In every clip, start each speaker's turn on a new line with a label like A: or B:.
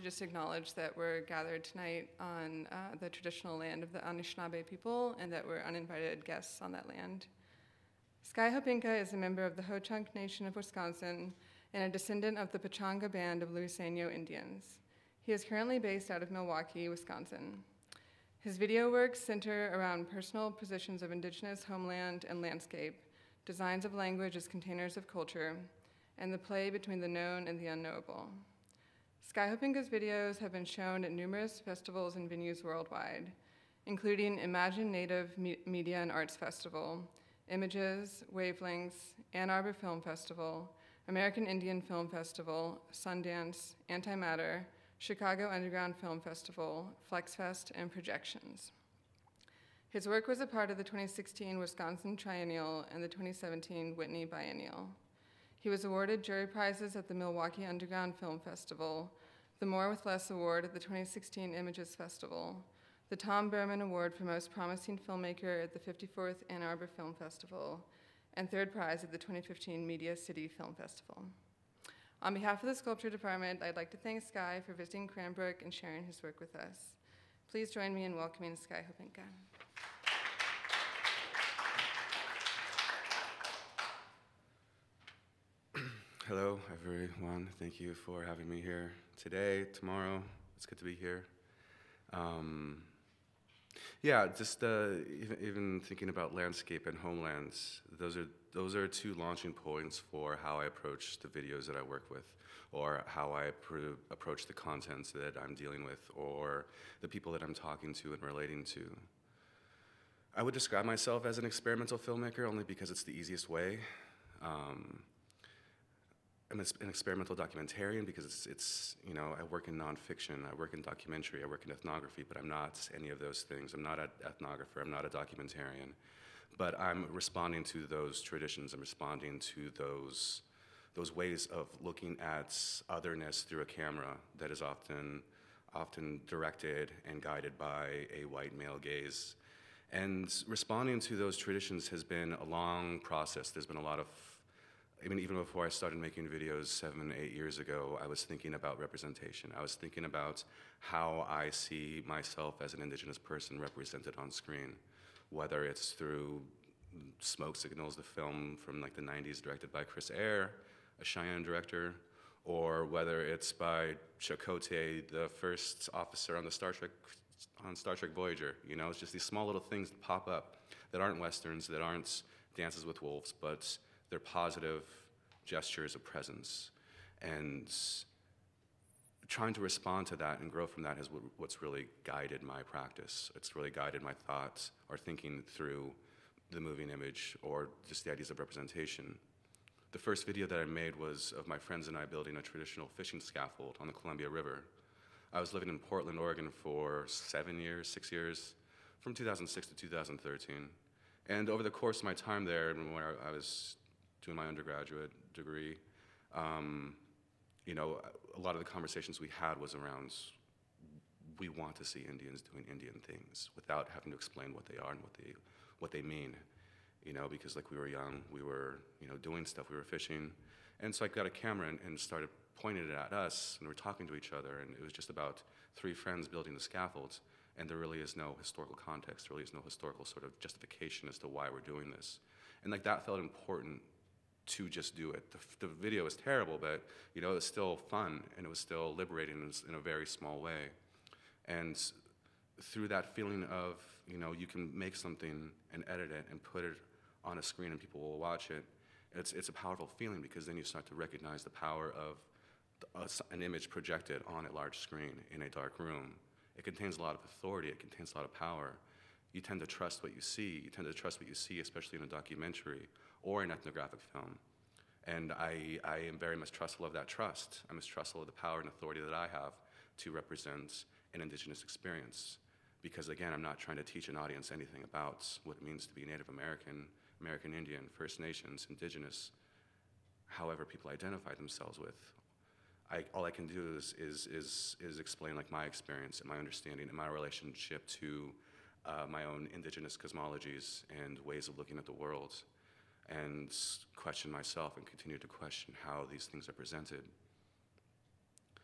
A: just acknowledge that we're gathered tonight on the traditional land of the Anishinaabe people and that we're uninvited guests on that land. Sky Hopinka is a member of the Ho-Chunk Nation of Wisconsin and a descendant of the Pechanga Band of Luiseno Indians. He is currently based out of Milwaukee, Wisconsin. His video works center around personal positions of indigenous homeland and landscape, designs of language as containers of culture, and the play between the known and the unknowable. Sky Hopinka's videos have been shown at numerous festivals and venues worldwide, including Imagine Native Media and Arts Festival, Images, Wavelengths, Ann Arbor Film Festival, American Indian Film Festival, Sundance, Antimatter, Chicago Underground Film Festival, FlexFest, and Projections. His work was a part of the 2016 Wisconsin Triennial and the 2017 Whitney Biennial. He was awarded jury prizes at the Milwaukee Underground Film Festival, the More with Less Award at the 2016 Images Festival, the Tom Berman Award for Most Promising Filmmaker at the 54th Ann Arbor Film Festival, and third prize at the 2015 Media City Film Festival. On behalf of the Sculpture Department, I'd like to thank Sky for visiting Cranbrook and sharing his work with us. Please join me in welcoming Sky Hopinka.
B: Hello, everyone. Thank you for having me here today, tomorrow. It's good to be here. Yeah, just even thinking about landscape and homelands, those are two launching points for how I approach the videos that I work with, or how I approach the content that I'm dealing with, or the people that I'm talking to and relating to. I would describe myself as an experimental filmmaker only because it's the easiest way. I'm an experimental documentarian because it's you know, I work in nonfiction, I work in documentary, I work in ethnography, but I'm not any of those things. I'm not an ethnographer, I'm not a documentarian. But I'm responding to those traditions, I'm responding to those ways of looking at otherness through a camera that is often directed and guided by a white male gaze. And responding to those traditions has been a long process. There's been a lot of, I mean, even before I started making videos 7, 8 years ago, I was thinking about representation. I was thinking about how I see myself as an indigenous person represented on screen, whether it's through Smoke Signals, the film from like the 90s directed by Chris Eyre, a Cheyenne director, or whether it's by Chakotay, the first officer on Star Trek Voyager. You know, it's just these small little things that pop up that aren't Westerns, that aren't Dances with Wolves, but they're positive gestures of presence. And trying to respond to that and grow from that is what's really guided my practice. It's really guided my thoughts or thinking through the moving image or just the ideas of representation. The first video that I made was of my friends and I building a traditional fishing scaffold on the Columbia River. I was living in Portland, Oregon for 6 years, from 2006 to 2013. And over the course of my time there, when I was doing my undergraduate degree, you know, a lot of the conversations we had was around, we want to see Indians doing Indian things without having to explain what they are and what they mean. You know, because like we were young, we were, you know, doing stuff, we were fishing. And so I got a camera and started pointing it at us, and we were talking to each other, and it was just about 3 friends building the scaffolds, and there really is no historical context, there really is no historical sort of justification as to why we're doing this. And like that felt important to just do it. The video was terrible, but you know, it was still fun, and it was still liberating in a very small way. And through that feeling of, you know, you can make something and edit it and put it on a screen and people will watch it, it's a powerful feeling, because then you start to recognize the power of an image projected on a large screen in a dark room. It contains a lot of authority, it contains a lot of power. You tend to trust what you see. You tend to trust what you see, especially in a documentary or an ethnographic film. And I am very mistrustful of that trust. I'm mistrustful of the power and authority that I have to represent an indigenous experience. Because again, I'm not trying to teach an audience anything about what it means to be Native American, American Indian, First Nations, indigenous, however people identify themselves with. All I can do is explain like my experience and my understanding and my relationship to my own indigenous cosmologies and ways of looking at the world, and question myself and continue to question how these things are presented.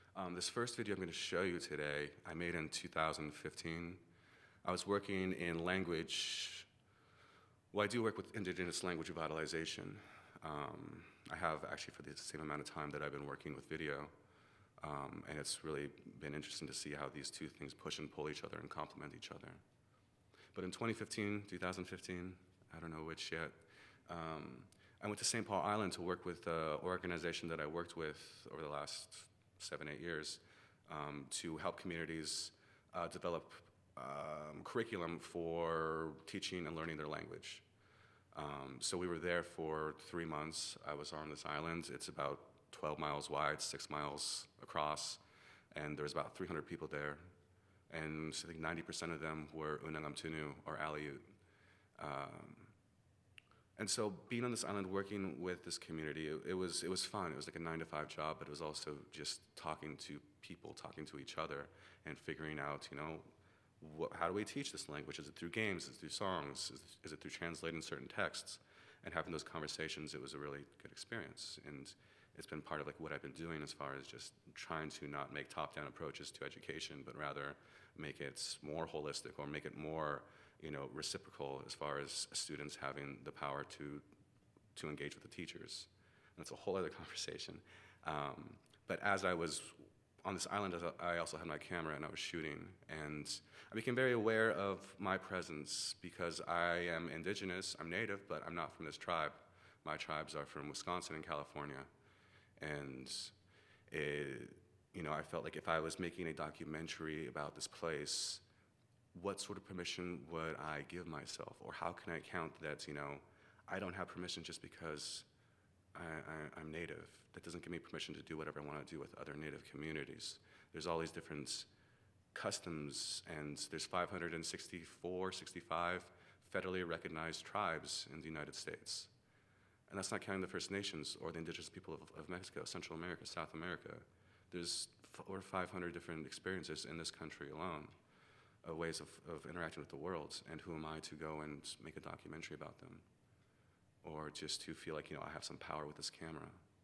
B: This first video I'm going to show you today, I made in 2015. I was working in language. Well, I do work with indigenous language revitalization. I have actually for the same amount of time that I've been working with video. And it's really been interesting to see how these two things push and pull each other and complement each other. But in 2015, I don't know which yet, I went to St. Paul Island to work with an organization that I worked with over the last 7-8 years to help communities develop curriculum for teaching and learning their language. So we were there for 3 months. I was on this island. It's about 12 miles wide, 6 miles across, and there was about 300 people there. And I think 90% of them were Unangamtunu or Aleut. And so being on this island working with this community, it was fun. It was like a 9-to-5 job, but it was also just talking to people, talking to each other, and figuring out, you know, how do we teach this language? Is it through games? Is it through songs? Is it through translating certain texts? And having those conversations, it was a really good experience. And it's been part of like what I've been doing as far as just trying to not make top-down approaches to education, but rather make it more holistic or make it more, you know, reciprocal as far as students having the power to engage with the teachers. And it's a whole other conversation. But as I was on this island, I also had my camera and I was shooting, and I became very aware of my presence because I am indigenous, I'm native, but I'm not from this tribe. My tribes are from Wisconsin and California. And you know, I felt like if I was making a documentary about this place, what sort of permission would I give myself? Or how can I count that, you know, I don't have permission just because I'm native. That doesn't give me permission to do whatever I want to do with other native communities. There's all these different customs, and there's 564, 65 federally recognized tribes in the United States. And that's not counting the First Nations or the indigenous people of Mexico, Central America, South America. There's over 500 different experiences in this country alone, ways of interacting with the world, and who am I to go and make a documentary about them? Or just to feel like, you know, I have some power with this camera.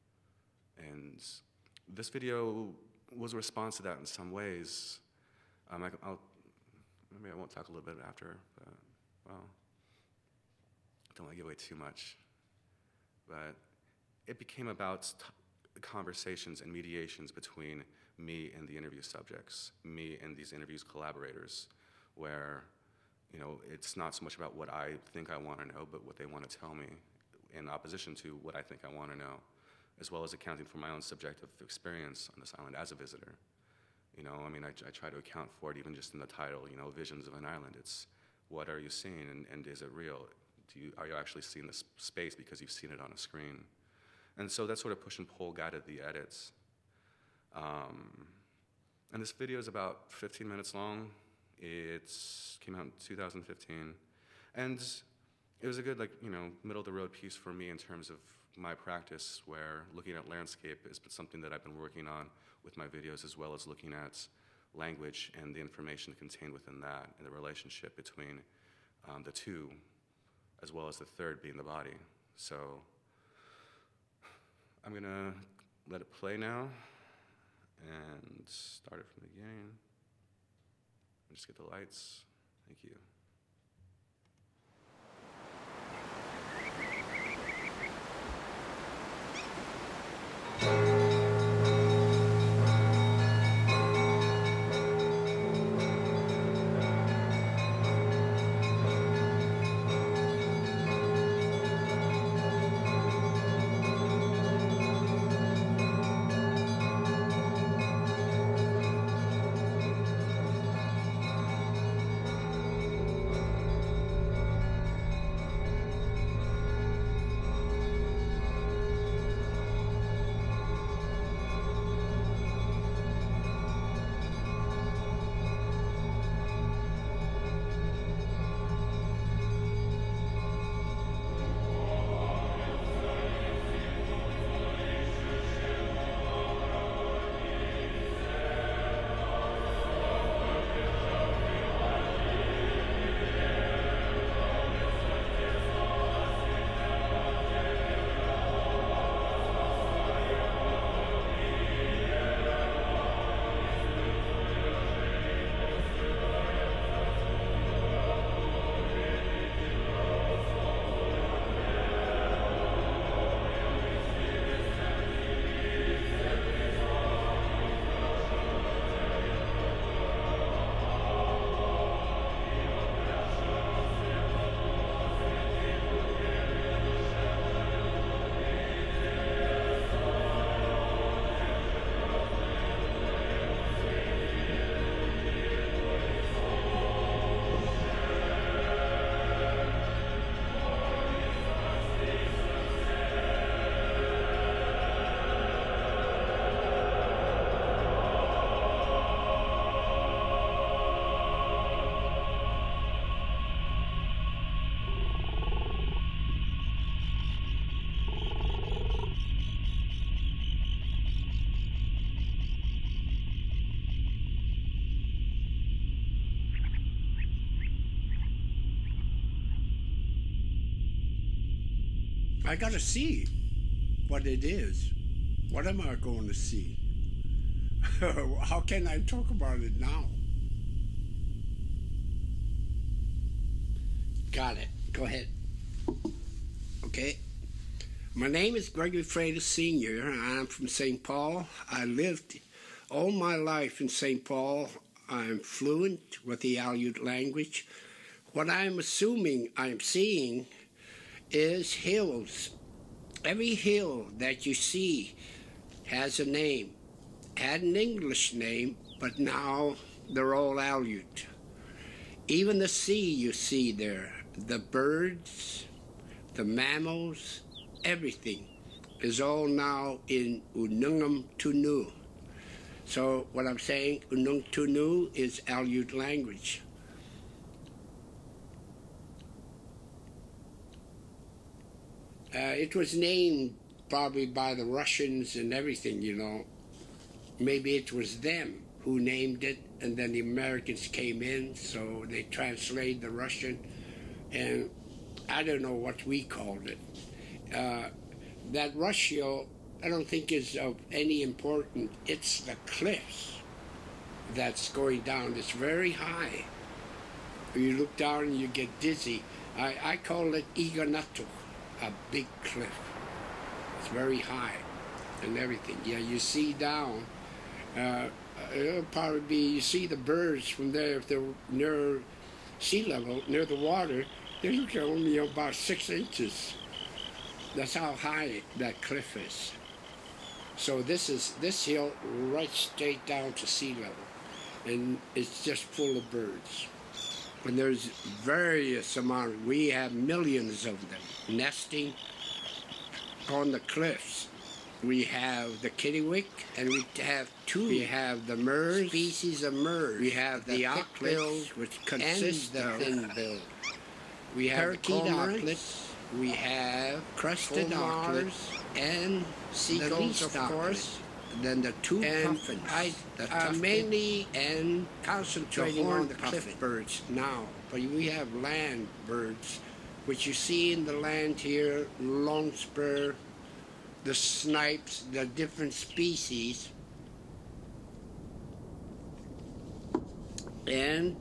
B: And this video was a response to that in some ways. Maybe I won't talk a little bit after, but, well, I don't want to give away too much. But it became about conversations and mediations between me and the interview subjects, me and these interviews collaborators, where, you know, it's not so much about what I think I want to know, but what they want to tell me in opposition to what I think I want to know, as well as accounting for my own subjective experience on this island as a visitor. You know, I mean, I try to account for it even just in the title, you know, Visions of an Island. It's what are you seeing, and is it real? Are you actually seeing this space because you've seen it on a screen? And so that sort of push and pull guided the edits. And this video is about 15 minutes long. It came out in 2015. And it was a good, like, you know, middle of the road piece for me in terms of my practice, where looking at landscape has been something that I've been working on with my videos, as well as looking at language and the information contained within that, and the relationship between the two, as well as the third being the body. So I'm gonna let it play now and start it from the beginning. Just get the lights. Thank you.
C: I gotta see what it is. What am I going to see? How can I talk about it now? Got it. Go ahead. Okay. My name is Gregory Freitas Sr. I'm from St. Paul. I lived all my life in St. Paul. I'm fluent with the Aleut language. What I'm assuming I'm seeing is hills. Every hill that you see has a name. Had an English name, but now they're all Aleut. Even the sea you see there, the birds, the mammals, everything is all now in Unungam Tunu. So what I'm saying, Unung Tunu is Aleut language. It was named probably by the Russians and everything, you know. Maybe it was them who named it, and then the Americans came in, so they translated the Russian, and I don't know what we called it. That Russia, I don't think is of any importance. It's the cliffs that's going down. It's very high. You look down and you get dizzy. I call it Iganatu, a big cliff. It's very high and everything. Yeah, you see down. It'll probably be, you see the birds from there, if they're near sea level, near the water, they're only about 6 inches. That's how high that cliff is. So this hill right straight down to sea level, and it's just full of birds. And there's various amounts. We have millions of them nesting on the cliffs. We have the kittiwake, and we have two. We have the murres, species of murres. We have the thick-billed, which consists of thin-billed. We have parakeet auklets. We have crested auklets and seagulls, of course. Then the two puffins. Mainly and concentrating on the cliff birds now. But we have land birds, which you see in the land here, longspur, the snipes, the different species. And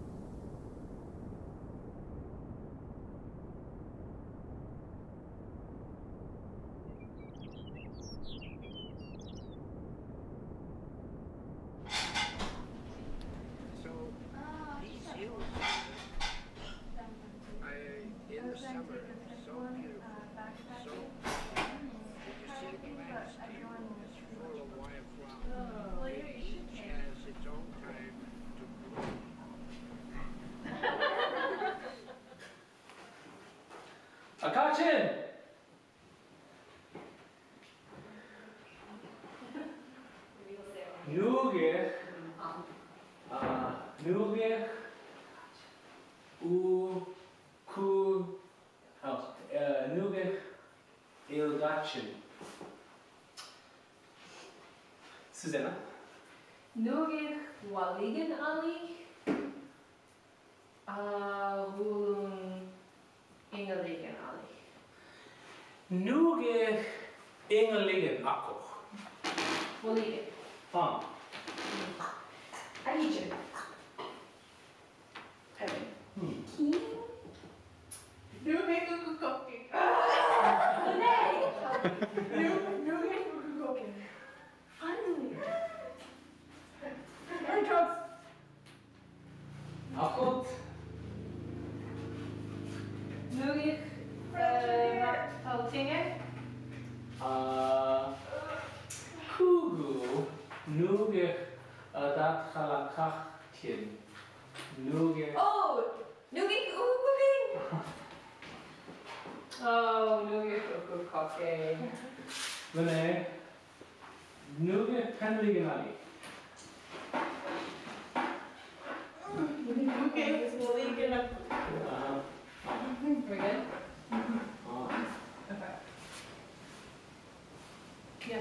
D: Attention! Nuge, nuge ilgachin. Susanna?
E: Nuge waligen ali, hulung ingeligen ali.
D: Nuge ingeligen akko.
E: Waligen. Aligen. Evan. Keen? Nuge kukukokin. Nee! Nuge kukukokin. Finally. Airdrops.
D: Akot.
E: Nuge. Altingen.
D: Kugu. Nuge dat halakachtin. Nuge.
E: Oh! Nuge kukukokin. Oh, nuge kukukokin.
D: Vene. Nuge penligen ali.
E: Nuge waligen ali. We're good? Okay. Yeah.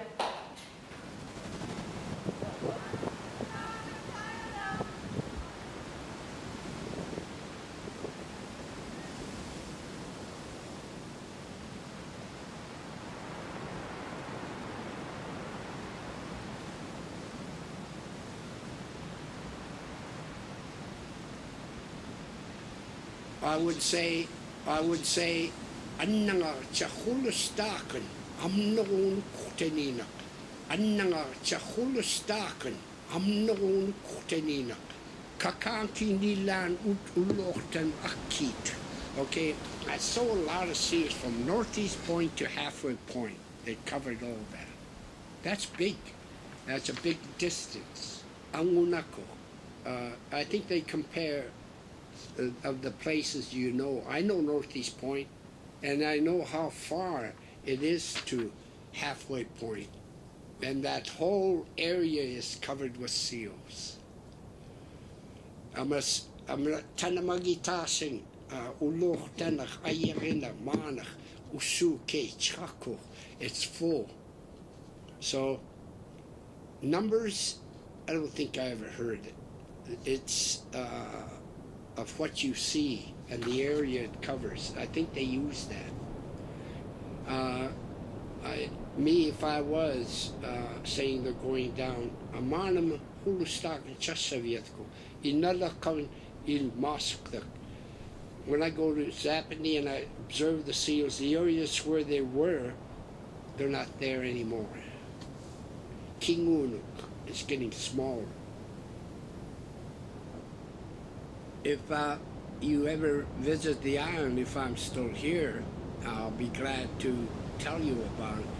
C: I would say, annanga chahulustakan, amnoon kuteninak. Annanga chahulustakan, amnoon kuteninak. Kakanki nilan ulochtan akit. Okay, I saw a lot of seals from Northeast Point to Halfway Point. They covered all that. That's big. That's a big distance. Angunako. I think they compare of the places you know. I know Northeast Point, and I know how far it is to Halfway Point. And that whole area is covered with seals. I'm tanamagitasing uloh tanach ayerina manach usuke chako. It's full. So numbers, I don't think I ever heard it. It's of what you see and the area it covers. I think they use that. If I was saying they're going down, amanam hulustak chasavietko, inala kaun il mosque. When I go to Zapani and I observe the seals, the areas where they were, they're not there anymore. Kingunuk is getting smaller. If you ever visit the island, if I'm still here, I'll be glad to tell you about it.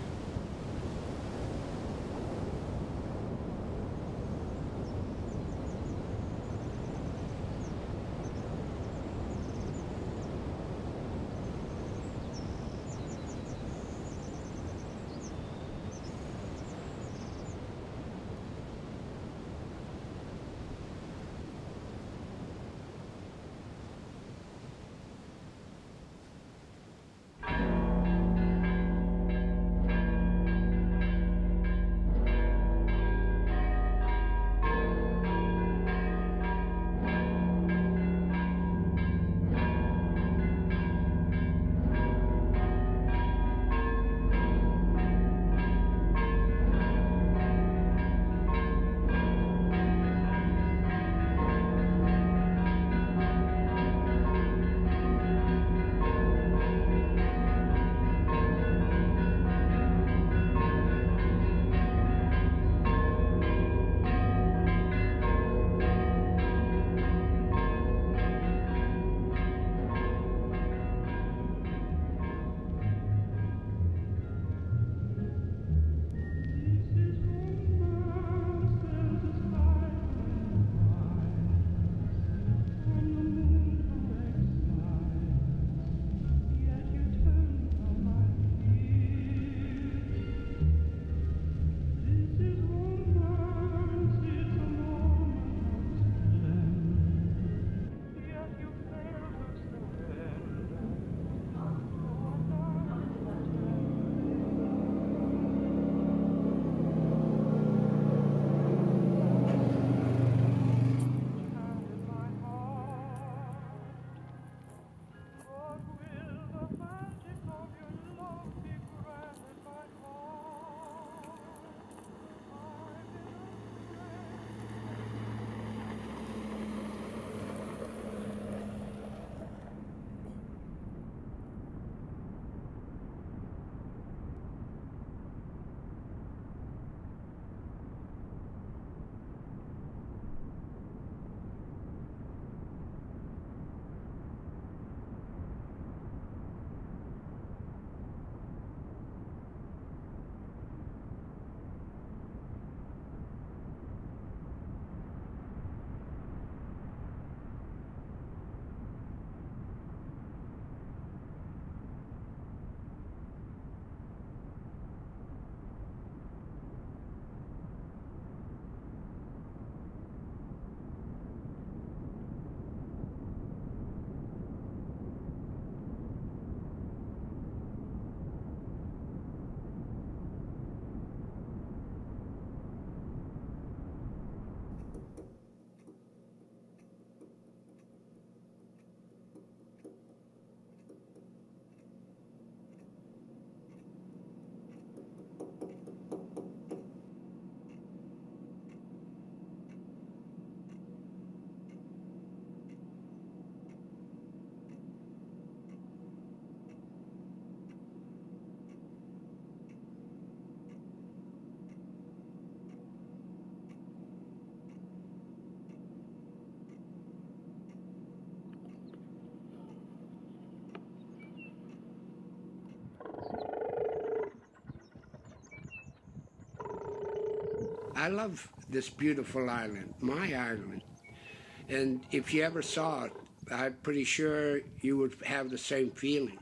C: I love this beautiful island, my island. And if you ever saw it, I'm pretty sure you would have the same feeling.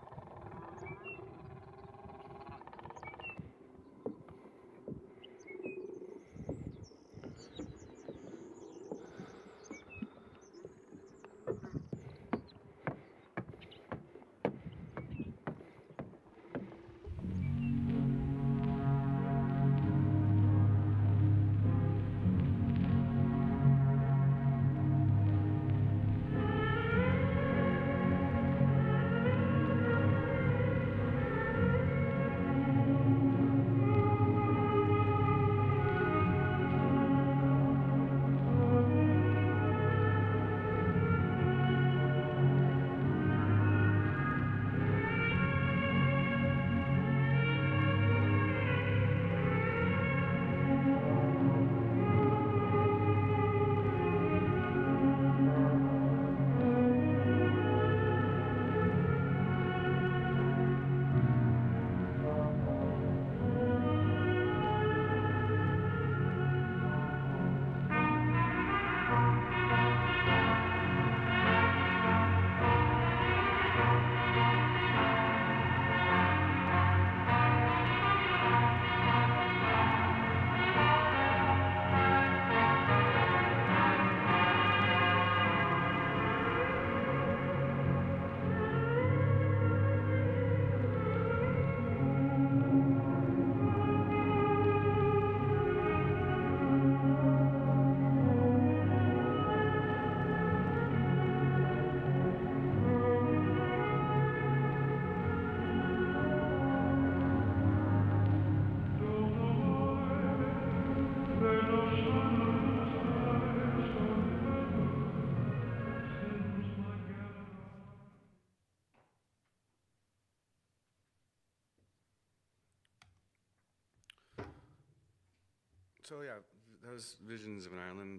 B: So yeah, those visions of an island.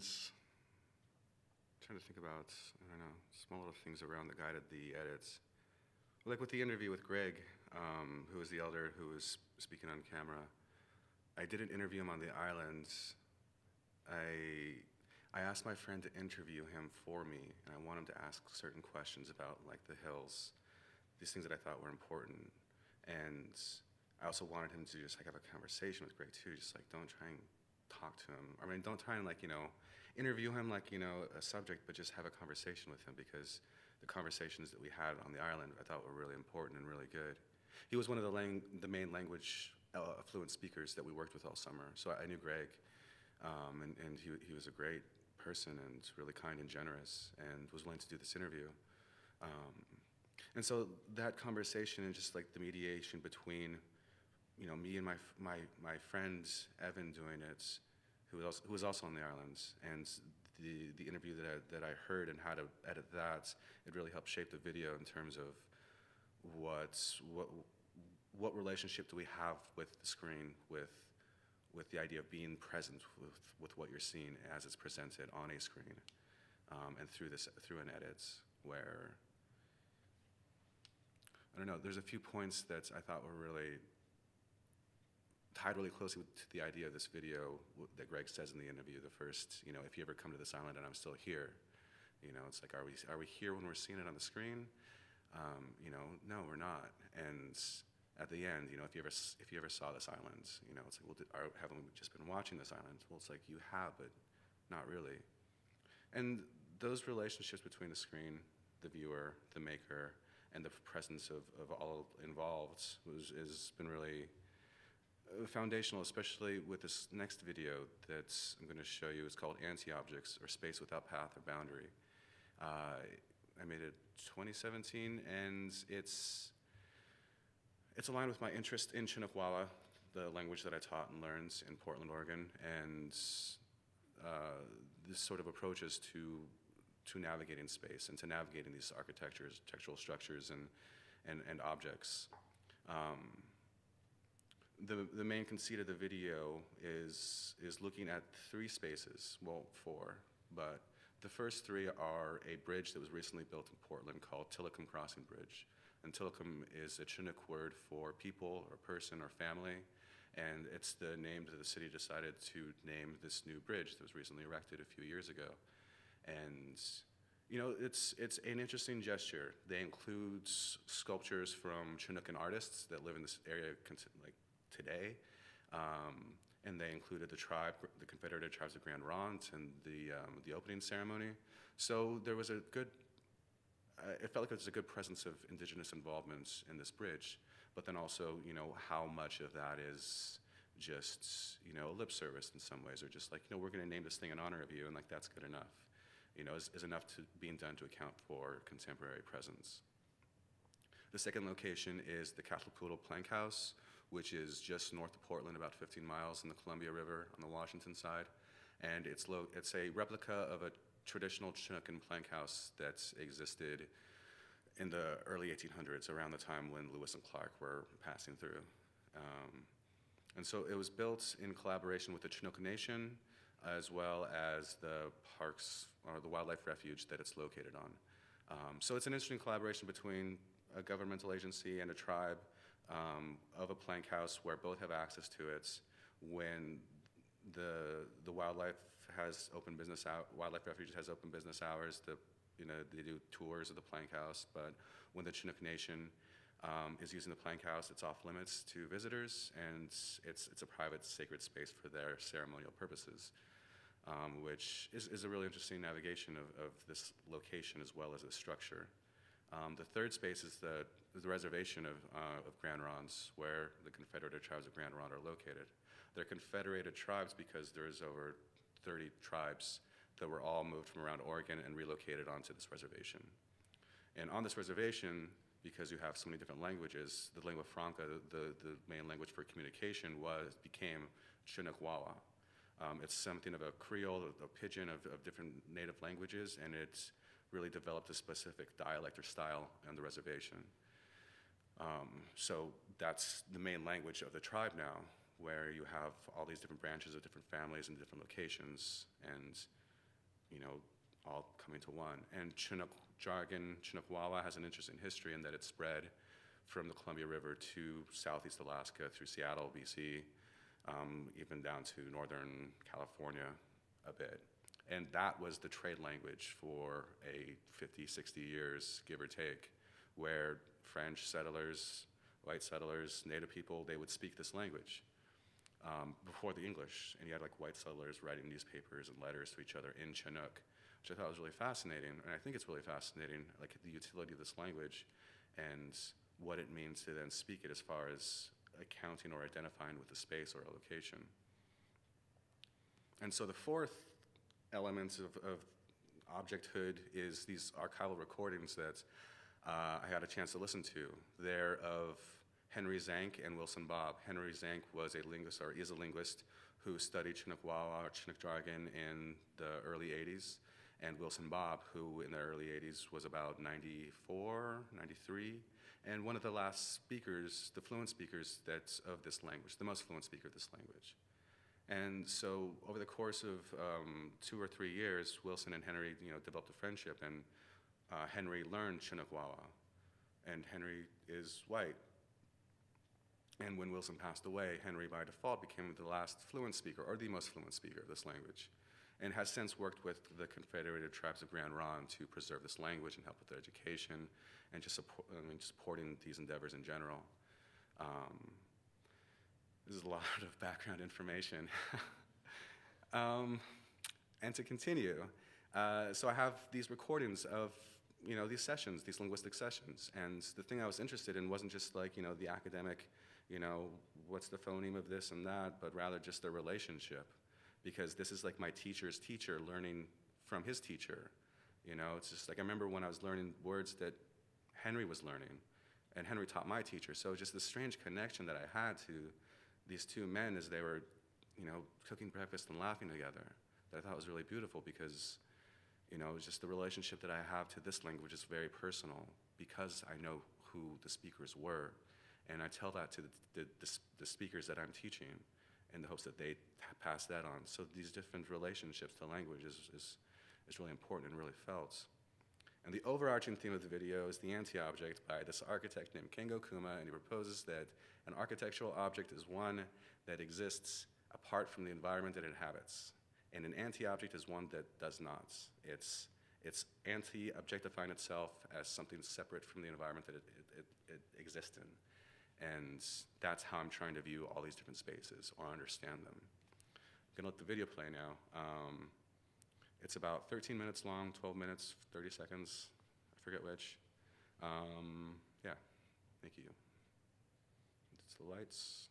B: Trying to think about, I don't know, small little things around that guided the edits. Like with the interview with Greg, who was the elder who was speaking on camera. I didn't interview him on the island. I asked my friend to interview him for me, and I want him to ask certain questions about like the hills, these things that I thought were important. And I also wanted him to just like have a conversation with Greg too, just like don't try and talk to him. I mean, don't try and like, interview him like, a subject, but just have a conversation with him, because the conversations that we had on the island I thought were really important and really good. He was one of the main language fluent speakers that we worked with all summer. So I knew Greg, and he was a great person and really kind and generous and was willing to do this interview. And so that conversation and just like the mediation between me and my friend Evan doing it, who was also on the islands, and the interview that I heard and how to edit that, it really helped shape the video in terms of what relationship do we have with the screen, with the idea of being present with what you're seeing as it's presented on a screen, and through an edit where, I don't know, there's a few points that I thought were really tied really closely to the idea of this video that Greg says in the interview. The first, if you ever come to this island and I'm still here, it's like, are we here when we're seeing it on the screen? No, we're not. And at the end, if you ever saw this island, it's like, well, haven't we just been watching this island? Well, it's like you have, but not really. And those relationships between the screen, the viewer, the maker, and the presence of all involved has been really foundational, especially with this next video that I'm going to show you. It's called Anti-Objects, or Space Without Path or Boundary. I made it 2017, and it's aligned with my interest in Chinookwa, the language that I taught and learned in Portland, Oregon, and this sort of approaches to navigating space and to navigating these architectural structures and objects. The main conceit of the video is looking at 3 spaces, well, 4, but the first 3 are a bridge that was recently built in Portland called Tillicum Crossing Bridge. And Tillicum is a Chinook word for people or person or family, And it's the name that the city decided to name this new bridge that was recently erected a few years ago. And you know, it's an interesting gesture. They include sculptures from Chinookan artists that live in this area like today. And they included the Confederated Tribes of Grand Ronde and the opening ceremony. So there was a good, it felt like there was a good presence of indigenous involvement in this bridge, but then also, you know, how much of that is just, you know, lip service in some ways, or just like, you know, we're gonna name this thing in honor of you, and like, that's good enough. You know, is enough to being done to account for contemporary presence. The second location is the Cattle Plank House, which is just north of Portland, about 15 miles in the Columbia River on the Washington side. And it's a replica of a traditional Chinookan plank house that existed in the early 1800s, around the time when Lewis and Clark were passing through. And so it was built in collaboration with the Chinookan Nation, as well as the parks or the wildlife refuge that it's located on. So it's an interesting collaboration between a governmental agency and a tribe of a plank house where both have access to it. When the wildlife has open business wildlife refuge has open business hours, you know, they do tours of the plank house, but when the Chinook Nation is using the plank house, it's off limits to visitors, and it's a private sacred space for their ceremonial purposes, which is a really interesting navigation of this location as well as the structure. The third space is the reservation of Grand Rondes, where the Confederated Tribes of Grand Ronde are located. They're confederated tribes because there's over 30 tribes that were all moved from around Oregon and relocated onto this reservation. And on this reservation, because you have so many different languages, the lingua franca, the main language for communication became Chinook Wawa. It's something of a Creole, a pidgin of different native languages, and it's really developed a specific dialect or style on the reservation. So that's the main language of the tribe now, where you have all these different branches of different families and different locations, and you know, all coming to one. And Chinook jargon, Chinook Wawa, has an interesting history in that it spread from the Columbia River to southeast Alaska through Seattle, BC, even down to northern California a bit. And that was the trade language for 50, 60 years, give or take, where French settlers, white settlers, Native people, they would speak this language before the English. And you had like white settlers writing newspapers and letters to each other in Chinook, which I thought was really fascinating. And I think it's really fascinating, like the utility of this language and what it means to then speak it as far as accounting or identifying with a space or a location. And so the fourth element of objecthood is these archival recordings that I had a chance to listen to. They're of Henry Zank and Wilson Bob. Henry Zank was a linguist, or is a linguist, who studied Chinook Wawa or Chinook jargon in the early 80s, and Wilson Bob, who in the early 80s was about 94, 93, and one of the last speakers, the fluent speakers of this language, the most fluent speaker of this language. And so over the course of 2 or 3 years, Wilson and Henry, you know, developed a friendship, and Henry learned Chinook Wawa, and Henry is white. And when Wilson passed away, Henry by default became the last fluent speaker, or the most fluent speaker of this language, and has since worked with the Confederated Tribes of Grand Ronde to preserve this language and help with their education and just supporting these endeavors in general. This is a lot of background information. And to continue, so I have these recordings of, you know, these sessions, these linguistic sessions, and the thing I was interested in wasn't just like, you know, the academic, you know, what's the phoneme of this and that, but rather just the relationship, because this is like my teacher's teacher learning from his teacher. You know, it's just like I remember when I was learning words that Henry was learning, and Henry taught my teacher, so just this strange connection that I had to these two men as they were, you know, cooking breakfast and laughing together, that I thought was really beautiful, because, you know, just the relationship that I have to this language is very personal, because I know who the speakers were, and I tell that to the speakers that I'm teaching in the hopes that they pass that on. So these different relationships to language is really important and really felt. And the overarching theme of the video is the anti-object by this architect named Kengo Kuma, and he proposes that An architectural object is one that exists apart from the environment it inhabits. And an anti-object is one that does not. It's anti-objectifying itself as something separate from the environment that it exists in. And that's how I'm trying to view all these different spaces or understand them. I'm gonna let the video play now. It's about 13 minutes long, 12 minutes, 30 seconds, I forget which. Yeah, thank you. It's the lights.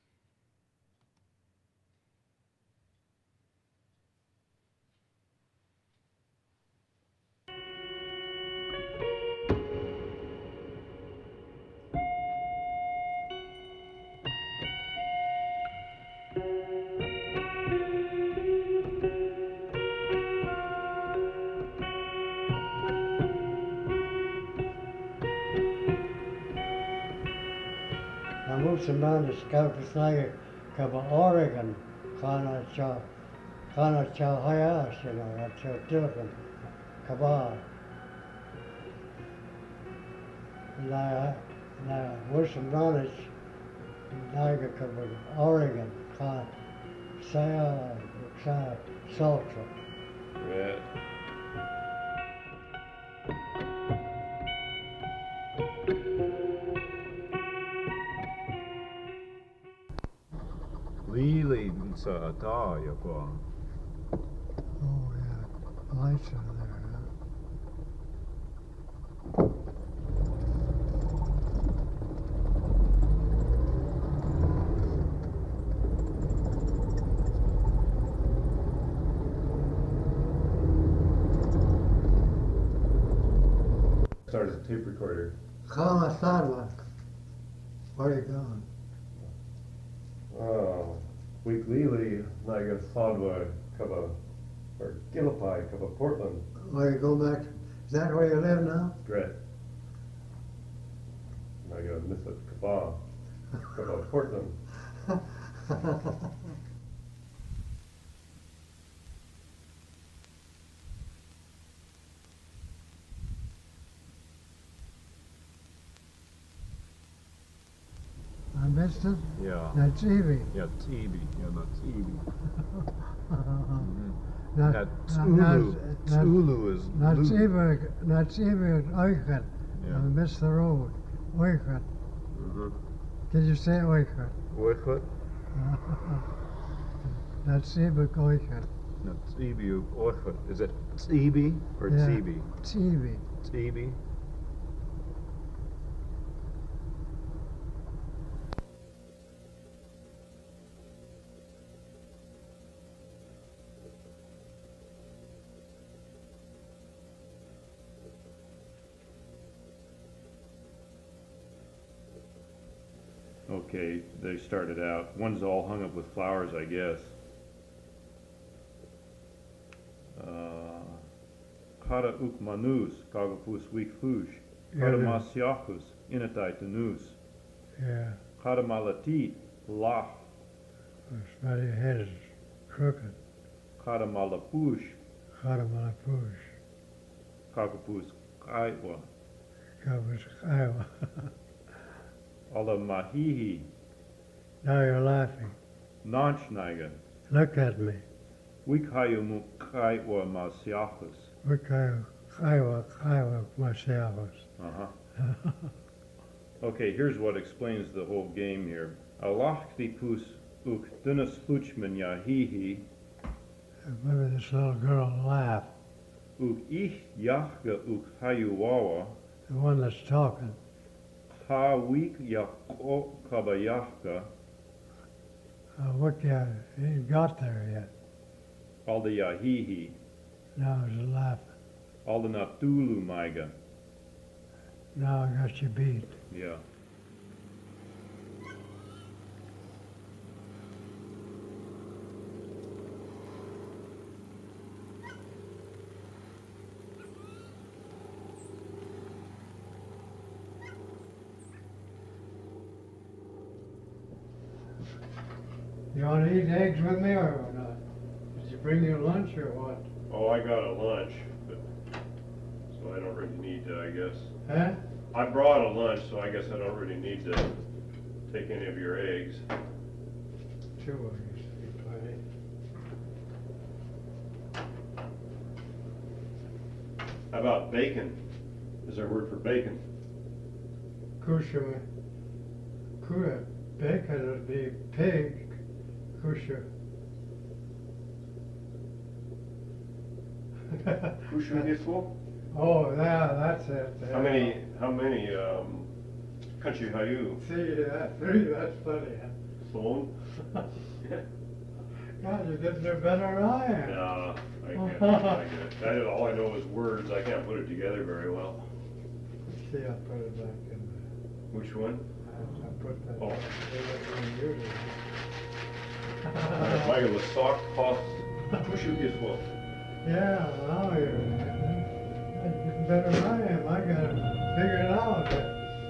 F: Musulman scout snag kaba Oregon kana cha hayas, you know, that's your telephone kaba. Na Musulman naga kaba Oregon kana saya salsa.
G: Right. Really, sa ta yako.
F: Oh yeah, lights are there, huh?
G: Start as a tape recorder.
F: Kama Sadma, where are you going?
G: Oh, weekly naga Sadwa kaba or Gillipai kaba Portland.
F: Where you go back? Is that where you live now?
G: Great. Naga Mithit kaba kaba Portland.
F: I missed it?
G: Yeah.
F: That's Evie.
G: Yeah, Tibi. Yeah, that's Tibi.
F: That's
G: Ulu is
F: That's
G: Lu.
F: Evie Oikert.
G: Yeah.
F: I missed the road. Oikert. Did you say Oikert?
G: What?
F: That's Evie Oikert.
G: No, Tibi Oichot. Is it Tibi or
F: Yeah.
G: Tibi?
F: Tibi.
G: Tibi. Okay, they started out. One's all hung up with flowers, I guess. Kada uk manus, kagapus week fush. Kada masiachus, inatai tenus.
F: Yeah.
G: Kada malatit, lach.
F: But your head is crooked.
G: Kada malapush,
F: Karamalapush.
G: kagapus kaitwa.
F: Covers Iowa.
G: Ala mahihi,
F: Now you're laughing.
G: nanchnaiga.
F: Look at me.
G: Wikhayu kaitwa masiachus.
F: Look Iowa myself.
G: Okay, here's what explains the whole game here. Alachtipus uk dunus luchman yahihi
F: Maybe this little girl laughed.
G: uk ich yachga uk hayuwawa
F: The one that's talking.
G: ha wik yako kabayachga
F: Look at it. He ain't got there yet.
G: all the yahihi
F: Now he's laughing.
G: all the natulu maiga.
F: Now I got you beat.
G: Yeah.
F: You want to eat eggs with me or not? Did you bring your lunch or what?
G: Oh, I got a lunch, but so I don't really need to, I guess.
F: Huh?
G: I brought a lunch, so I guess I don't really need to. take any of your eggs.
F: 2 eggs, be plenty.
G: How about bacon? Is there a word for bacon?
F: Kusha, bacon would be pig. Kusha.
G: Kusha.
F: Oh, yeah, that's it.
G: How many country hayu?
F: See, that 3, that's funny.
G: Sloan?
F: God, you did do better than I am.
G: No, I get it. All I know is words. I can't put it together very well.
F: See, I put it back in there.
G: Which one?
F: I put that
G: Oh.
F: back in you did.
G: Michael, the sock cost Kusha.
F: Yeah, now you're getting better than I am. I got to figure it out.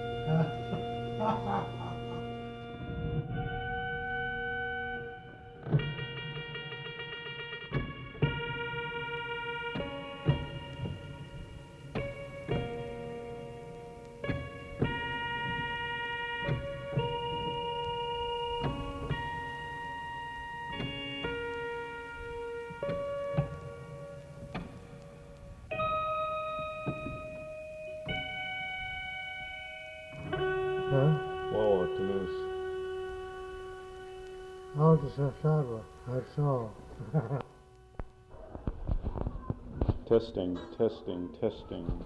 G: Whoa, it's a moose.
F: Oh, just a shadow. That's all.
G: Testing, testing, testing.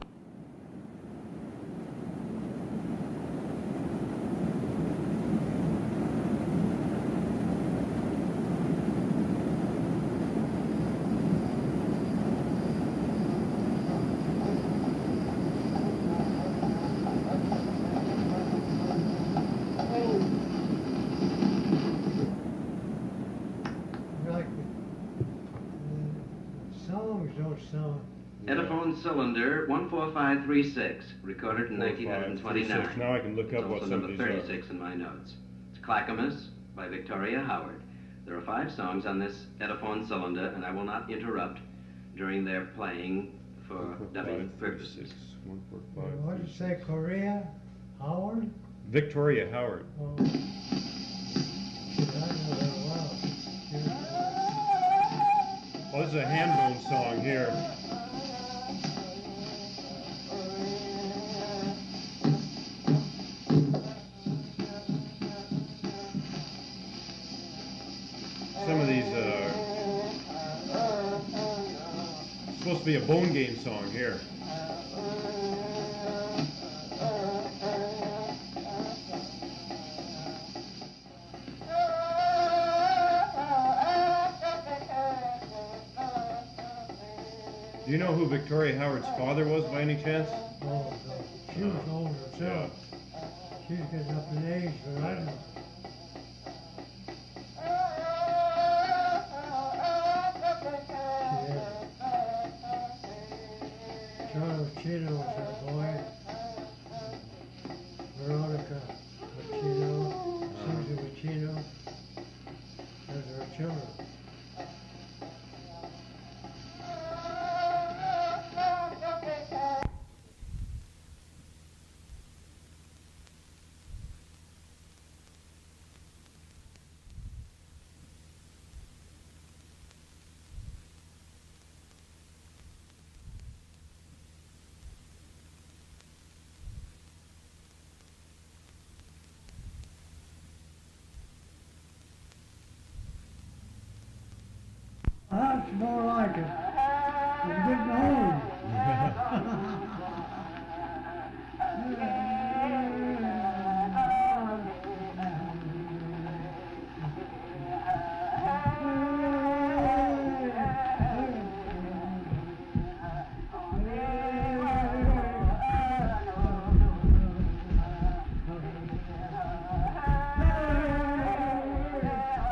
H: Epiphone cylinder 14536, recorded in 1929.
G: Now I can look up what
H: also
G: some of
H: number
G: these
H: 36 in my notes. It's Clackamas by Victoria Howard. There are 5 songs on this Epiphone cylinder, and I will not interrupt during their playing for dubbing purposes.
G: 1, 4, 5.
F: What did you say, Korea? Howard?
G: Victoria Howard.
F: Oh. I know that well.
G: Oh, this is a hand bone song here. Some of these supposed to be a bone game song here. Do you know who Victoria Howard's father was by any chance?
F: Oh, no. She was old herself. She's getting up in age, but I don't know. Charles Chino was her boy. Veronica Machino, Susan Machino. Those are her children. That's more like it. I'm getting old.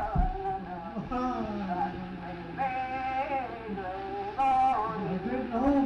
F: Oh.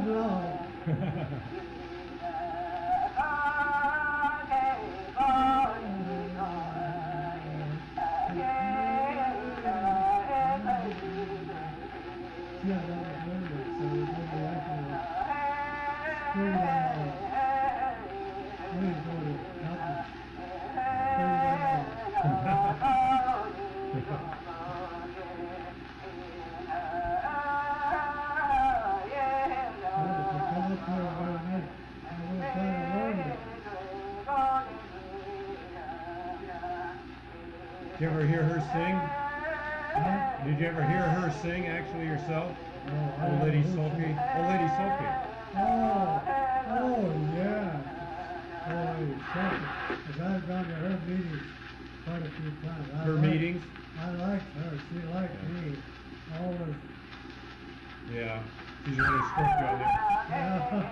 G: you ever hear her sing?
F: Huh?
G: Did you ever hear her sing actually yourself?
F: No,
G: Old Lady Sophie. Old Lady Sophie.
F: Oh, yeah. Oh, exactly. Because I've gone to her meetings quite a few times.
G: Her meetings?
F: I liked her. She liked me. Always.
G: Yeah. She's really stoked on there.
F: Yeah.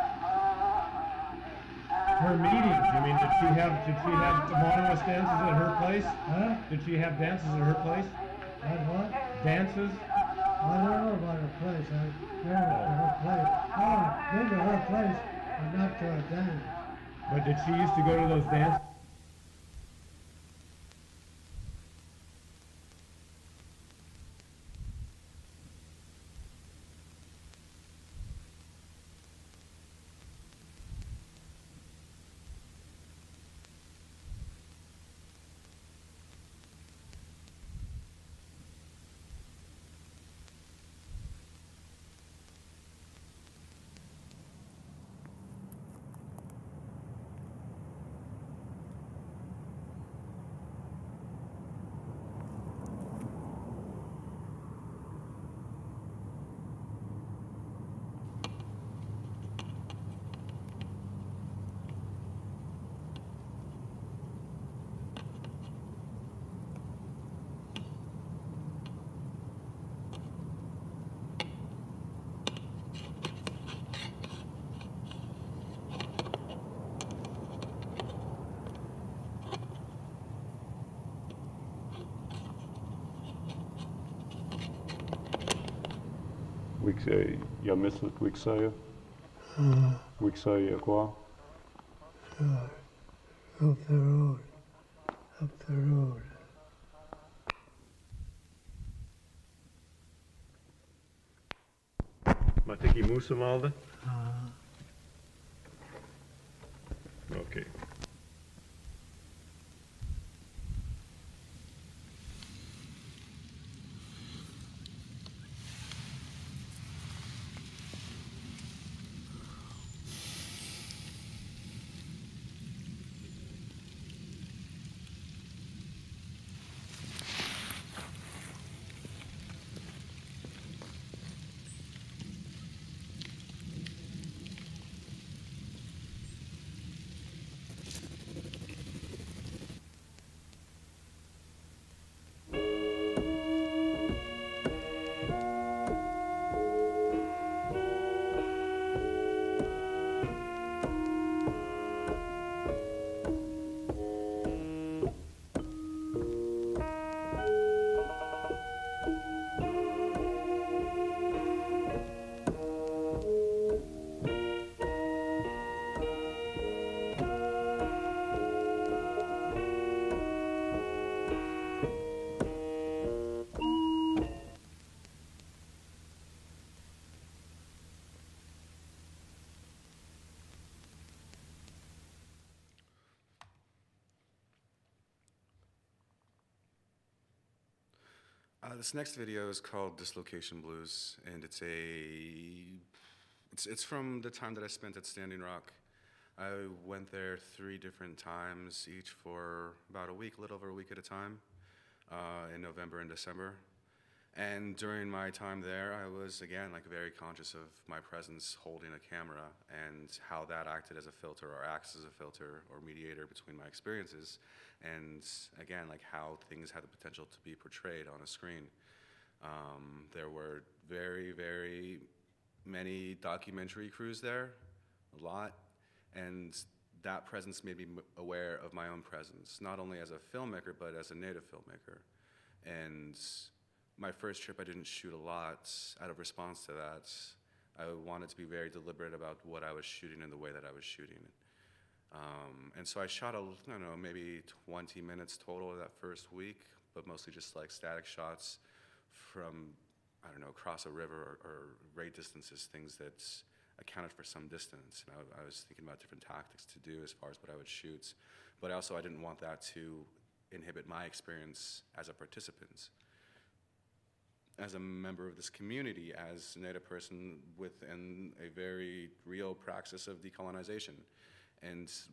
G: Her meetings, I mean, did she have anonymous dances at her place?
F: Huh?
G: Did she have dances at her place?
F: Like what?
G: Dances?
F: I don't know about her place. I've been to her place. Oh, been to her place, but not to a dance.
G: But did she used to go to those dances?
I: Jeg mistet Wixaya. Wixaya qua.
F: Up the road. Up the road.
G: Matiki Musamalda? Okay.
B: This next video is called Dislocation Blues, and it's from the time that I spent at Standing Rock. I went there 3 different times, each for about a week, a little over a week at a time, in November and December. And during my time there, I was, again, like very conscious of my presence holding a camera and how that acted as a filter or acts as a filter or mediator between my experiences. And again, like how things had the potential to be portrayed on a screen. There were very, very many documentary crews there, a lot. And that presence made me aware of my own presence, not only as a filmmaker, but as a native filmmaker. And my first trip, I didn't shoot a lot out of response to that. I wanted to be very deliberate about what I was shooting and the way that I was shooting it. And so I shot, I don't know, maybe 20 minutes total that first week, but mostly just like static shots from, I don't know, across a river or great distances, things that accounted for some distance. And I was thinking about different tactics to do as far as what I would shoot. But also I didn't want that to inhibit my experience as a participant. As a member of this community, as a Native person within a very real praxis of decolonization. And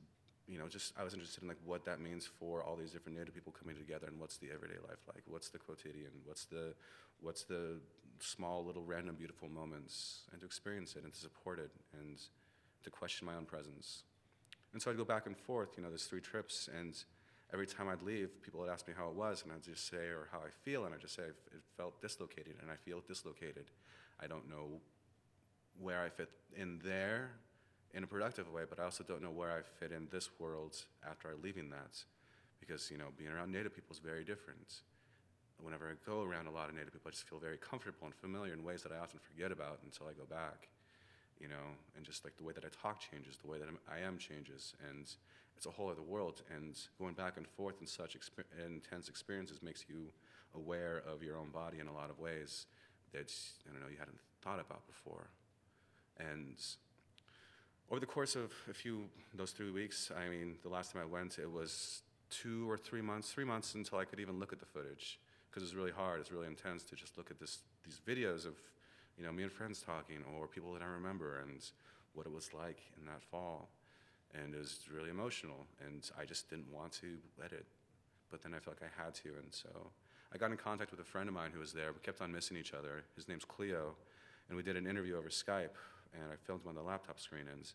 B: I was interested in like what that means for all these different Native people coming together, and what's the everyday life like? What's the quotidian? What's the small little random beautiful moments, and to experience it and to support it and to question my own presence. And so I'd go back and forth, there's 3 trips, and every time I'd leave, people would ask me how it was, and I'd just say, or how I feel, and I'd just say it felt dislocated, and I feel dislocated. I don't know where I fit in there in a productive way, but I also don't know where I fit in this world after leaving that, because being around Native people is very different. Whenever I go around a lot of Native people, I just feel very comfortable and familiar in ways that I often forget about until I go back, and just like the way that I talk changes, the way that I am changes, and it's a whole other world, and going back and forth in such intense experiences makes you aware of your own body in a lot of ways that, you hadn't thought about before. And over the course of those 3 weeks, the last time I went, it was 2 or 3 months, 3 months until I could even look at the footage, because it's really hard, it's really intense to just look at these videos of, me and friends talking, or people that I remember, and what it was like in that fall. And it was really emotional, and I just didn't want to edit, but then I felt like I had to, and so I got in contact with a friend of mine who was there. We kept on missing each other. His name's Cleo, and we did an interview over Skype, and I filmed him on the laptop screen, and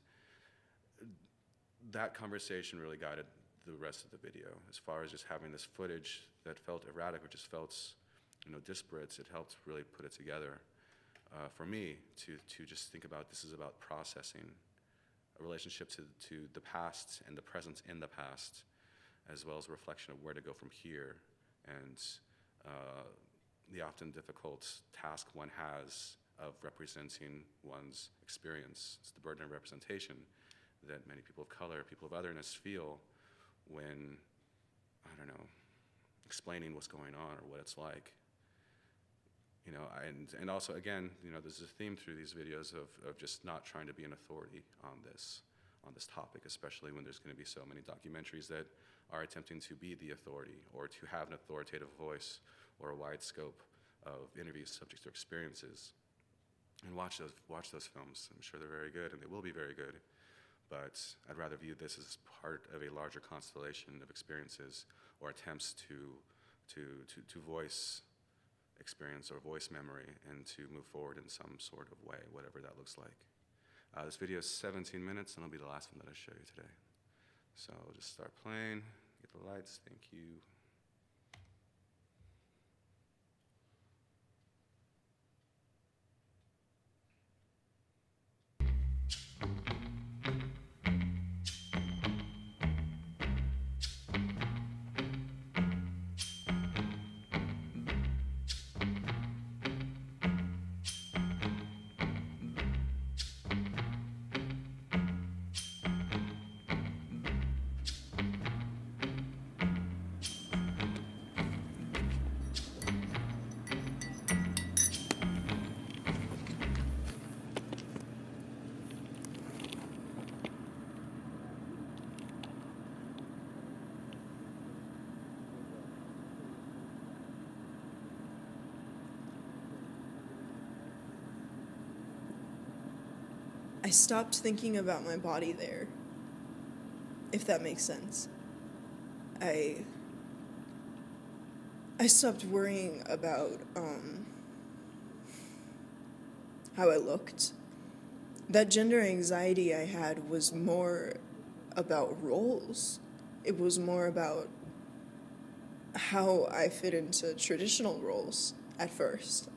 B: that conversation really guided the rest of the video, as far as just having this footage that felt erratic, or just felt, disparate. It helped really put it together for me to just think about, this is about processing a relationship to the past and the presence in the past, as well as a reflection of where to go from here, and the often difficult task one has of representing one's experience. It's the burden of representation that many people of color, people of otherness feel when, explaining what's going on or what it's like. And also, again, there's a theme through these videos of just not trying to be an authority on this topic, especially when there's going to be so many documentaries that are attempting to be the authority, or to have an authoritative voice, or a wide scope of interviews subject to experiences. And watch those films. I'm sure they're very good, and they will be very good. But I'd rather view this as part of a larger constellation of experiences, or attempts to voice experience or voice memory, and to move forward in some sort of way, whatever that looks like. This video is 17 minutes, and it'll be the last one that I show you today. So I'll just start playing, get the lights, thank you.
J: I stopped thinking about my body there, if that makes sense. I stopped worrying about how I looked. That gender anxiety I had was more about roles. It was more about how I fit into traditional roles at first.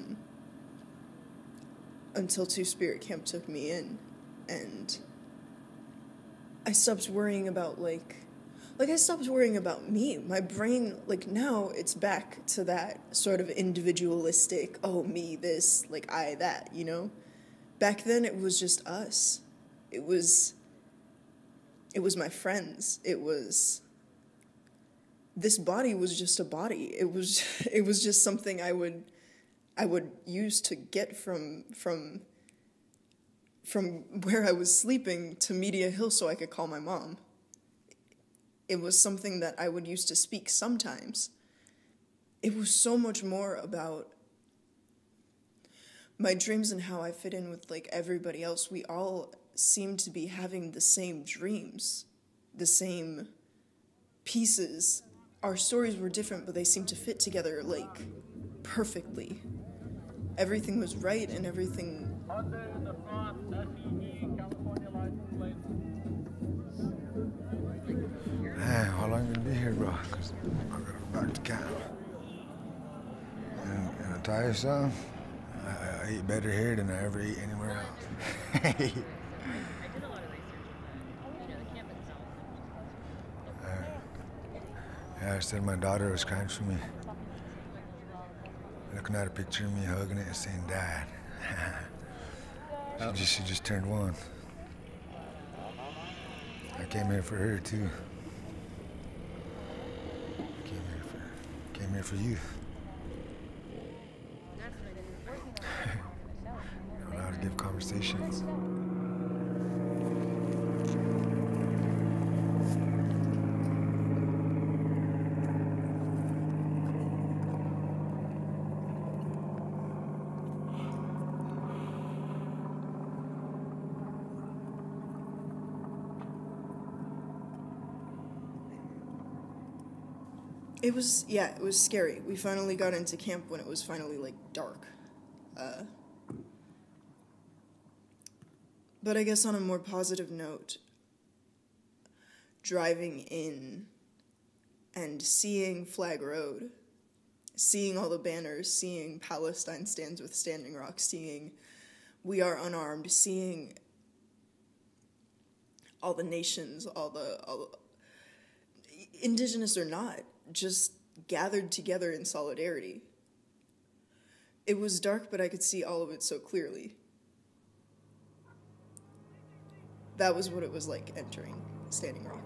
J: Until Two-Spirit Camp took me in, and I stopped worrying about, I stopped worrying about me. My brain, now it's back to that sort of individualistic, oh, me, this, I, that, Back then, it was just us. It was my friends. This body was just a body. It was just something I would use to get from where I was sleeping to Media Hill so I could call my mom. It was something that I would use to speak sometimes. It was so much more about my dreams and how I fit in with everybody else. We all seemed to be having the same dreams. the same pieces. Our stories were different, but they seemed to fit together, like, perfectly. Everything was right, and everything...
K: Man, how long you gonna be here, bro? 'Cause I'm gonna go back to camp. And I'll tell you something, I eat better here than I ever eat anywhere else. Yeah, I said my daughter was crying for me. Looking at a picture of me hugging it and saying, Dad. She just turned 1. I came here for her too. Came here for you. I know how to give conversations.
J: It was scary. We finally got into camp when it was finally, like, dark. But I guess on a more positive note, driving in and seeing Flag Road, seeing all the banners, seeing Palestine stands with Standing Rock, seeing We Are Unarmed, seeing all the nations, all the Indigenous or not, just gathered together in solidarity. It was dark, but I could see all of it so clearly. That was what it was like entering Standing Rock.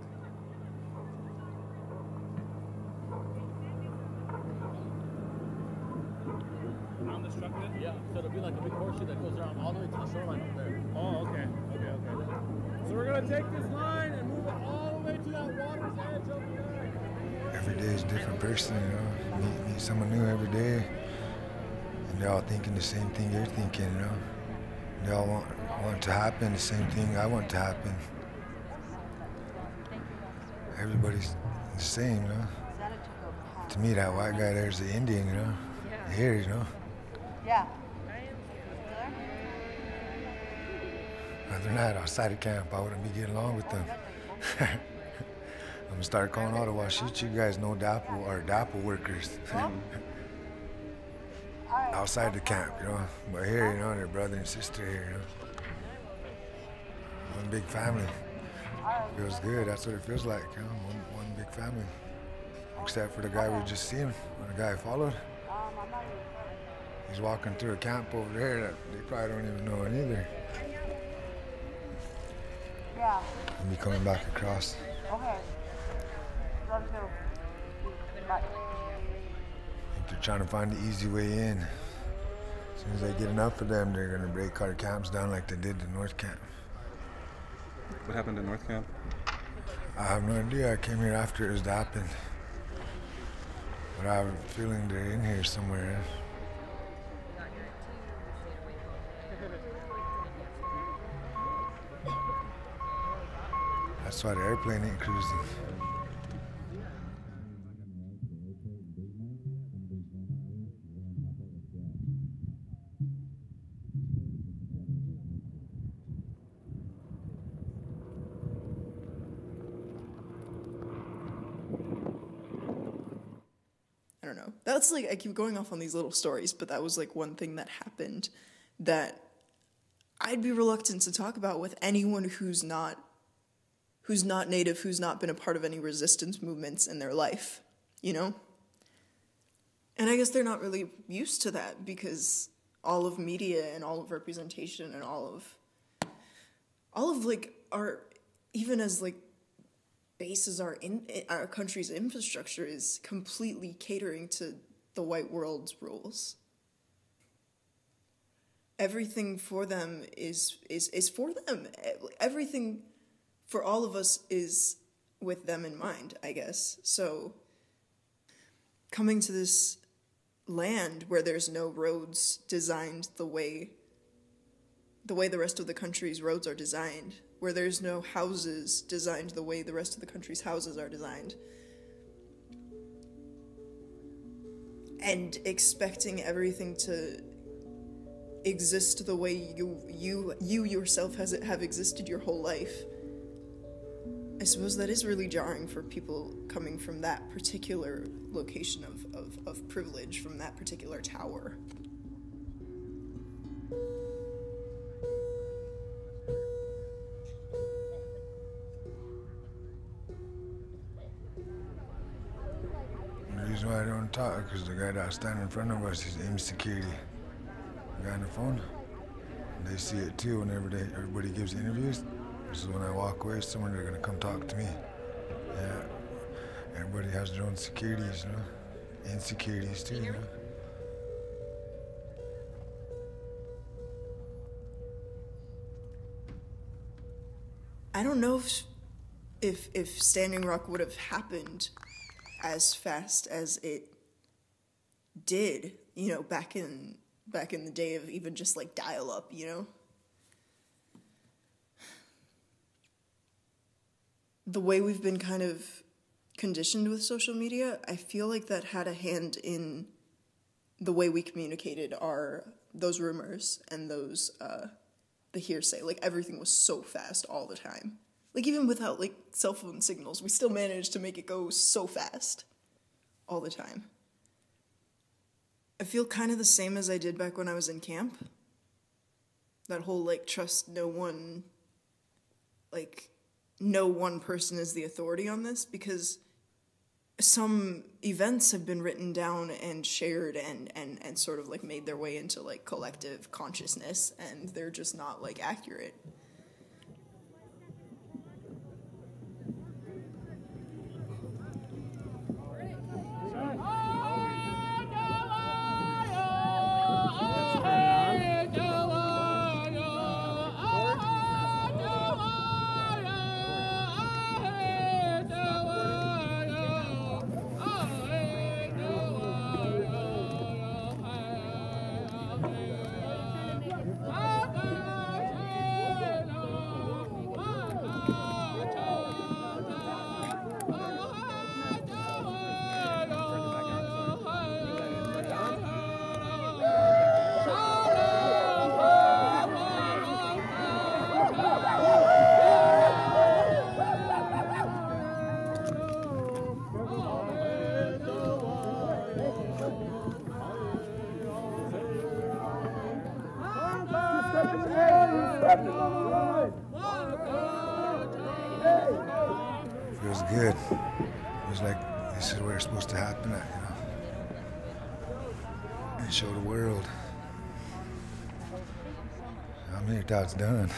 L: Undestructed? Yeah, so it'll be like a big horseshoe that goes around all the way to the shoreline up there. Oh, okay. So we're gonna take this line and move it all the way to that water's edge over there.
K: Every day is a different person, you know. Meet someone new every day, and they're all thinking the same thing you're thinking, you know. They all want to happen the same thing I want to happen. Everybody's the same, you know. To me, that white guy there's the Indian, you know. Here, you know.
M: Yeah.
K: Other than that, outside of camp, I wouldn't be getting along with them. I'm gonna start calling all the Washichi guys no DAPL or DAPL workers. Outside the camp, you know. But here, you know, they're brother and sister here, you know. One big family. Feels good. That's what it feels like, you know. One big family. Except for the guy we just seen, when the guy followed. He's walking through a camp over there that they probably don't even know it either.
M: Yeah.
K: And be coming back across.
M: Okay. Love you. Bye.
K: I think they're trying to find the easy way in. As soon as they get enough of them, they're gonna break our camps down like they did the North Camp.
B: What happened in North Camp?
K: I have no idea. I came here after it was happened. But I have a feeling they're in here somewhere. That's why the airplane ain't cruising.
J: I don't know. That's like, I keep going off on these little stories, but that was like one thing that happened that I'd be reluctant to talk about with anyone who's not native, who's not been a part of any resistance movements in their life, you know? And I guess they're not really used to that because all of media and all of representation and all of like our, even as like bases are in our country's infrastructure is completely catering to the white world's rules. Everything for them is for them. Everything for all of us is with them in mind, I guess. So coming to this land where there's no roads designed the way the way the rest of the country's roads are designed, where there's no houses designed the way the rest of the country's houses are designed. And expecting everything to exist the way you yourself have existed your whole life. I suppose that is really jarring for people coming from that particular location of privilege, from that particular tower.
K: The reason why I don't talk is the guy that's standing in front of us is aim security. The guy on the phone. They see it too whenever everybody gives interviews. This is when I walk away, someone they're gonna come talk to me. Yeah. Everybody has their own securities, you know? Insecurities too, you know?
J: I don't know if Standing Rock would have happened as fast as it did, you know, back in the day of even just like dial-up, you know? The way we've been kind of conditioned with social media, I feel like that had a hand in the way we communicated those rumors and those the hearsay. Like, everything was so fast all the time. Like, even without like cell phone signals, we still managed to make it go so fast all the time. I feel kind of the same as I did back when I was in camp. That whole like trust no one, like no one person is the authority on this, because some events have been written down and shared and sort of like made their way into like collective consciousness, and they're just not like accurate.
K: Feels good. Feels like this is where it's supposed to happen at, you know? And show the world. I'm here till it's done.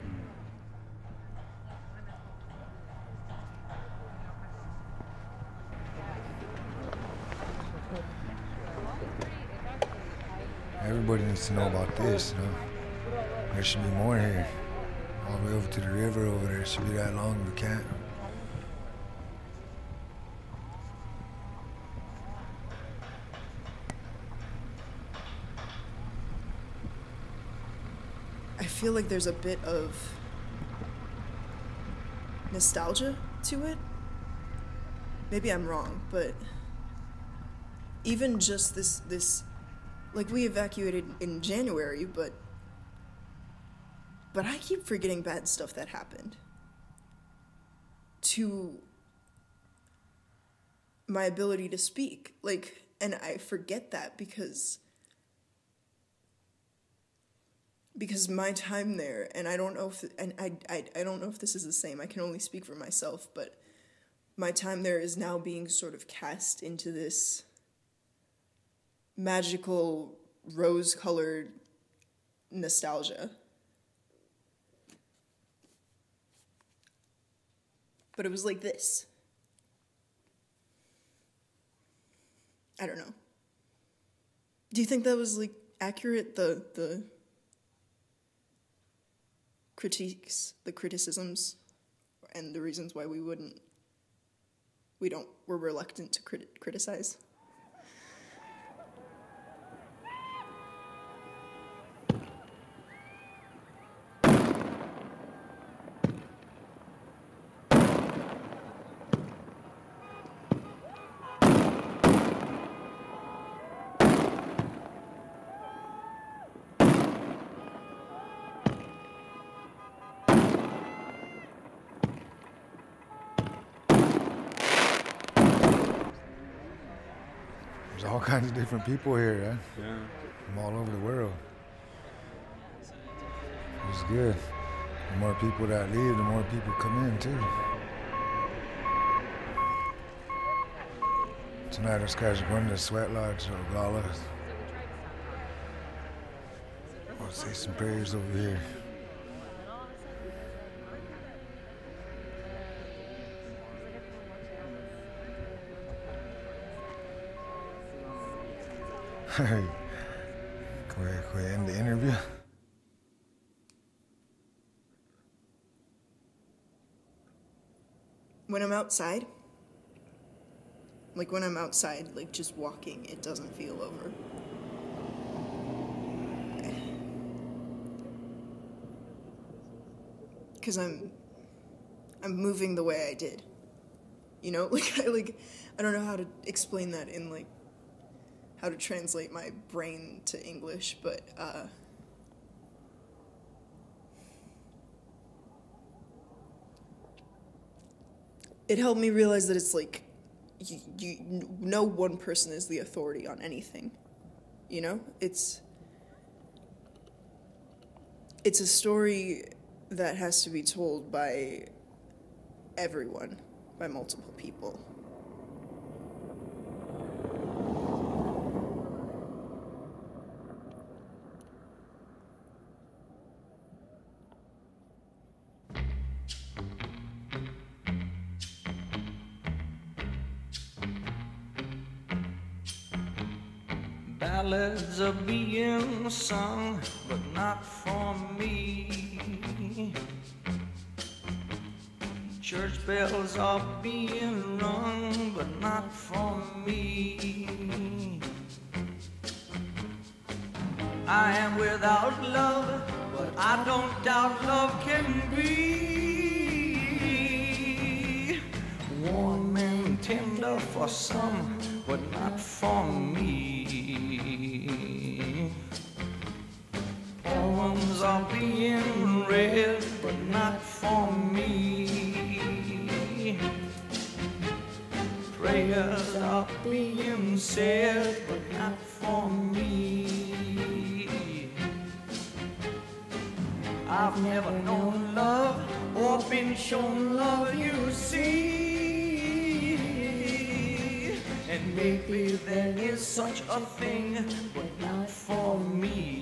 K: Everybody needs to know about this, you know? There should be more here. All the way over to the river over there. It should be that long, we can't.
J: I feel like there's a bit of nostalgia to it. Maybe I'm wrong, but even just this like, we evacuated in January, but I keep forgetting bad stuff that happened. To my ability to speak, like, and I forget that because my time there, and I don't know if, and I don't know if this is the same, I can only speak for myself, but my time there is now being sort of cast into this magical, rose-colored nostalgia. But it was like this. I don't know. Do you think that was, like, accurate, the critiques, the criticisms, and the reasons why we're reluctant to criticize?
K: all kinds of different people here, huh?
B: Yeah.
K: From all over the world. It's good. The more people that leave, the more people come in, too. Tonight, us guys are going to the sweat lodge or gala. I'll say some prayers over here. Can we end the interview?
J: When I'm outside, like just walking, it doesn't feel over. Because I'm moving the way I did. You know, I don't know how to explain that in like how to translate my brain to English, but it helped me realize that it's like no one person is the authority on anything. You know, it's a story that has to be told by everyone, by multiple people.
N: Ballads are being sung, but not for me. Church bells are being rung, but not for me. I am without love, but I don't doubt love can be. Warm and tender for some, but not for me. Poems are being read, but not for me. Prayers are being said, but not for me. I've never known love or been shown love, you see. And maybe there is such a thing, but not for me.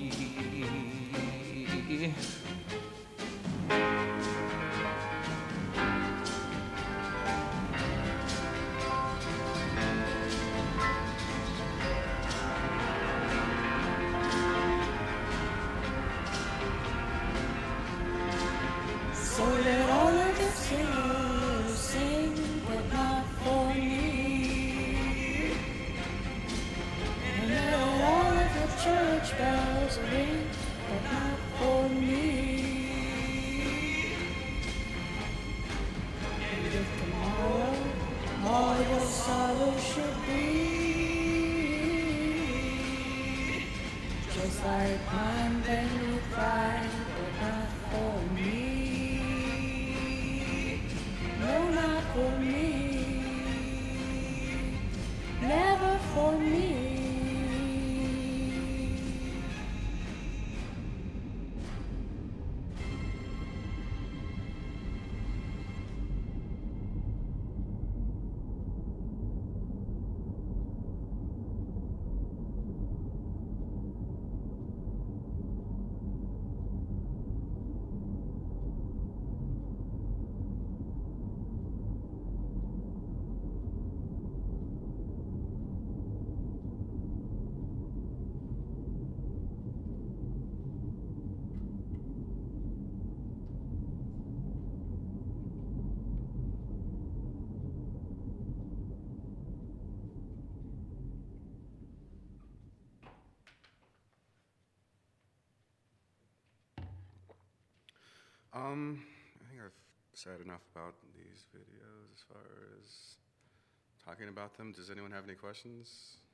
N: So let all of the singers sing, but not for me. And let all of the church bells ring, but not for me. And if tomorrow all your sorrow should be just like mine, then you cry, but not for me. No, not for me. Never for me.
B: I think I've said enough about these videos as far as talking about them. Does anyone have any questions?